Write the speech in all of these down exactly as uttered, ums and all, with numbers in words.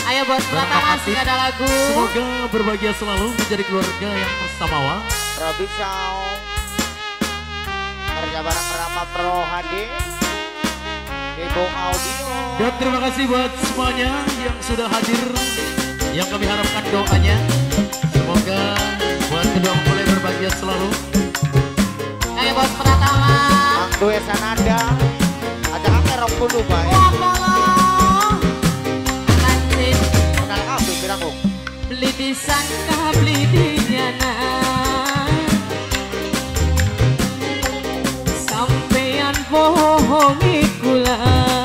Ayo Bos Pratama sing ada lagu. Semoga berbahagia selalu menjadi keluarga yang bersamawa. Robi Sound kerja bareng Rama Pro H D Ibu Audio. Dan terima kasih buat semuanya yang sudah hadir, yang kami harapkan doanya. Semoga buat kedua mempelai berbahagia selalu. Ayo Bos Pratama. Mang Due Sanada ada angker rok dulu baik. Lanjut. Kenal kabeh piraku. Beli disangka beli dinyana. Sampean bohongi kula.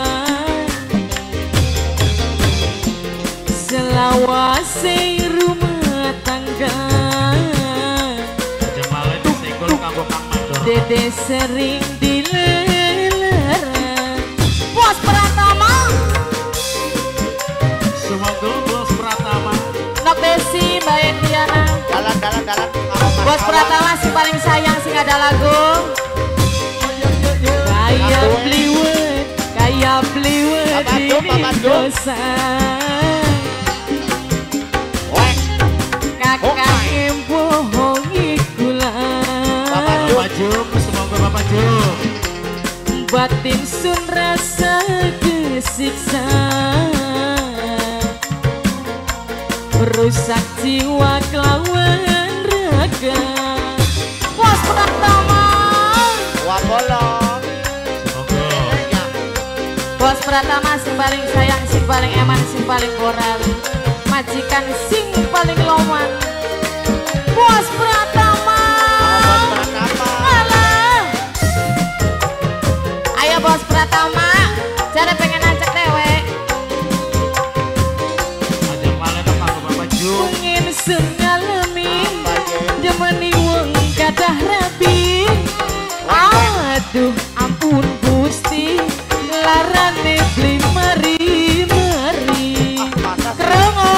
Selawase rumah tangga. Jemalan senggol kanggo Kang Mandor. Dede sering dilelerang. Bos Pratama. Semoga Bos Pratama. Nok Desi Mbak Endiana. Dalan dalan dalan. Bos Pratama si paling sayang sing ada lagu. Kaya bliwet, kaya bliwet Papa Jo, Papa Jo. dosa. Wek. Kakak yang bohongi kula. Bapak Jum, semoga Bapak Jum. Batin sun rasa kesiksa. Rusak jiwa kelawan raga. Bos Pratama. Wah bolong. Semoga. Ya. Bos Pratama sing paling sayang, sing paling eman, sing paling moral. Majikan sing paling loman. Bos Pratama. Bos Pratama. Alah. Ayo Bos Pratama. Jadi pengen ajak dewek. Ajak malam kanggo Bapak Jum. Pengen sengalami. Apa ye? Demeni wong kadah rapi. Aduh ampun Gusti. Larane beli mari mari. Masa sih? Krengo.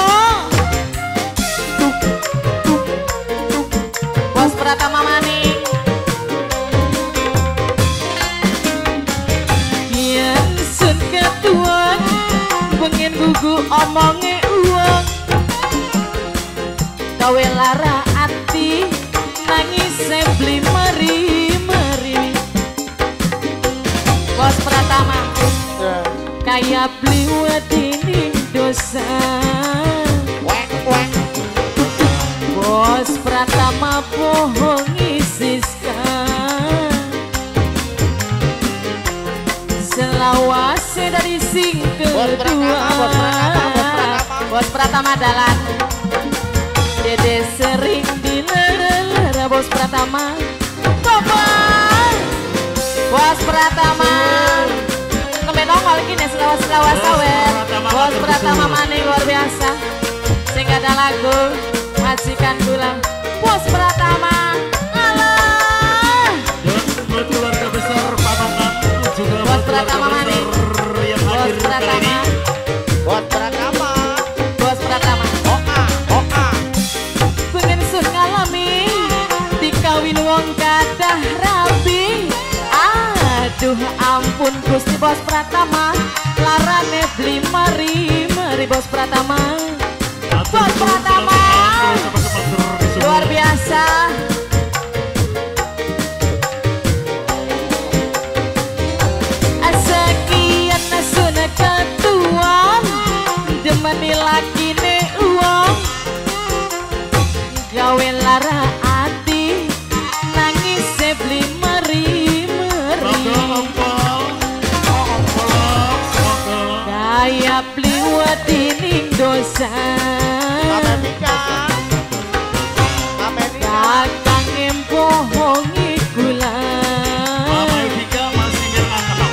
Bos Pratama maning. Yen sun ketuan pengen gugu omonge uang. Gawe lara ati nangis beli mari mari. Bos Pratama kaya beli wadini dosa. Wek wek. Bos Pratama bohongi Siska. Selawase dari sing Bos kedua. Pratama, Bos Pratama, Bos Pratama. Bos Pratama dalan. Dede sering dilera Bos Pratama. Bapak Bos Pratama. Nembe nongol gini selawas-selawas sawer. Bos Pratama maning luar biasa. Sing ada lagu majikan gula. Bos Pratama. Alah. Dan buat keluarga besar Pamangan juga Bos buat Pratama keluarga maning. besar yang Bos hadir kali Pratama. ini. Bos Pratama. Bos Pratama. Oka oka. Pengen sun ngalami dikawin wong kadah rabi. Aduh ampun Gusti Bos Pratama. Larane beli mari mari Bos Pratama. Bos Pratama luar biasa. Sekian sun ketuan demeni laki ne uang. Gawe lara ati nangis beli mari mari. Kaya beli wadining dosa. Amerika. Amerika. Kakang em bohongi kula. Mama Evika masih yang anak.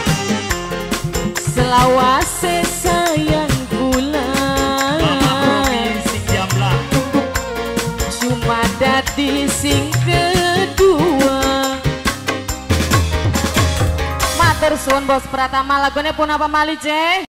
Selawase sayang kula. Mama Robi sing jamblang. Cuma dadi sing kedua. Matur suwun Bos Pratama, lagune pun apa malih, Ce?